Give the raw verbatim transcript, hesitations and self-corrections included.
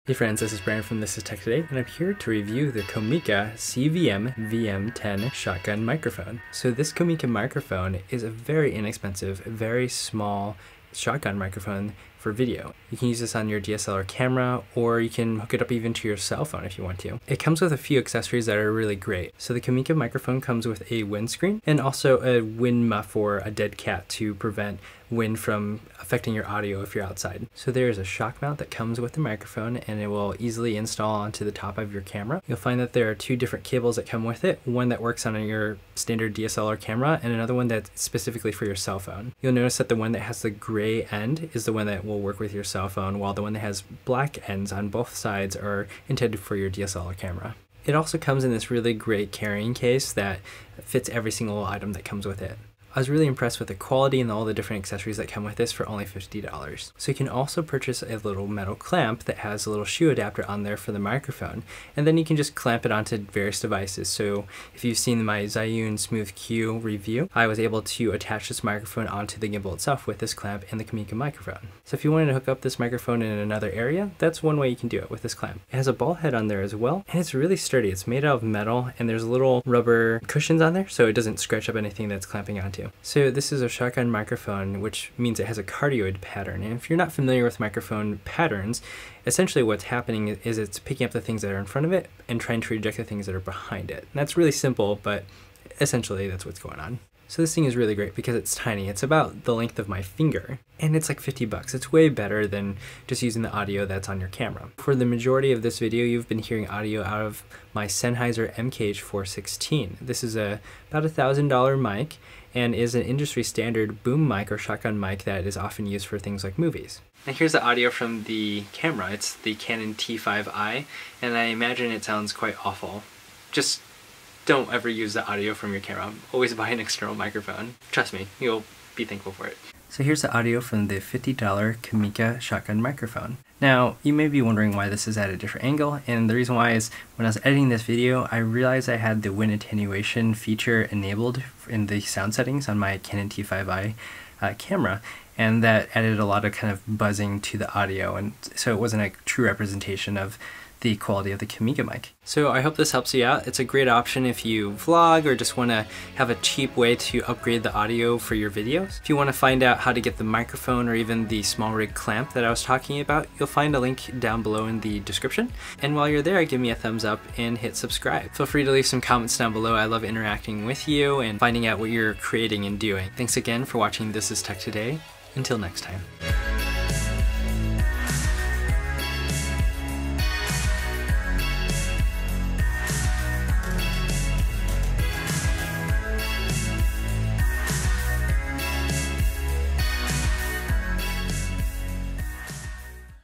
Hey friends, this is Brian from This Is Tech Today, and I'm here to review the Comica C V M V M ten Shotgun microphone. So this Comica microphone is a very inexpensive, very small shotgun microphone for video. You can use this on your D S L R camera, or you can hook it up even to your cell phone if you want to. It comes with a few accessories that are really great. So the Comica microphone comes with a windscreen and also a wind muff or a dead cat to prevent wind from affecting your audio if you're outside. So there is a shock mount that comes with the microphone, and it will easily install onto the top of your camera. You'll find that there are two different cables that come with it, one that works on your standard D S L R camera and another one that's specifically for your cell phone. You'll notice that the one that has the gray end is the one that will work with your cell phone, while the one that has black ends on both sides are intended for your D S L R camera. It also comes in this really great carrying case that fits every single item that comes with it. I was really impressed with the quality and all the different accessories that come with this for only fifty dollars. So you can also purchase a little metal clamp that has a little shoe adapter on there for the microphone, and then you can just clamp it onto various devices. So if you've seen my Zhiyun Smooth Q review, I was able to attach this microphone onto the gimbal itself with this clamp and the Comica microphone. So if you wanted to hook up this microphone in another area, that's one way you can do it with this clamp. It has a ball head on there as well, and it's really sturdy. It's made out of metal, and there's little rubber cushions on there so it doesn't scratch up anything that's clamping onto. So this is a shotgun microphone, which means it has a cardioid pattern. And if you're not familiar with microphone patterns, essentially what's happening is it's picking up the things that are in front of it and trying to reject the things that are behind it. And that's really simple, but essentially that's what's going on. So this thing is really great because it's tiny. It's about the length of my finger, and it's like fifty bucks. It's way better than just using the audio that's on your camera. For the majority of this video, you've been hearing audio out of my Sennheiser M K H four sixteen. This is a about a thousand dollar mic and is an industry standard boom mic or shotgun mic that is often used for things like movies. And here's the audio from the camera. It's the Canon T five i, and I imagine it sounds quite awful. Just don't ever use the audio from your camera. Always buy an external microphone. Trust me, you'll be thankful for it. So here's the audio from the fifty dollar Comica shotgun microphone. Now, you may be wondering why this is at a different angle, and the reason why is when I was editing this video, I realized I had the wind attenuation feature enabled in the sound settings on my Canon T five i uh, camera, and that added a lot of kind of buzzing to the audio, and so it wasn't a true representation of the quality of the Comica mic. So I hope this helps you out. It's a great option if you vlog or just want to have a cheap way to upgrade the audio for your videos. If you want to find out how to get the microphone or even the small rig clamp that I was talking about, you'll find a link down below in the description. And while you're there, give me a thumbs up and hit subscribe. Feel free to leave some comments down below. I love interacting with you and finding out what you're creating and doing. Thanks again for watching This Is Tech Today. Until next time.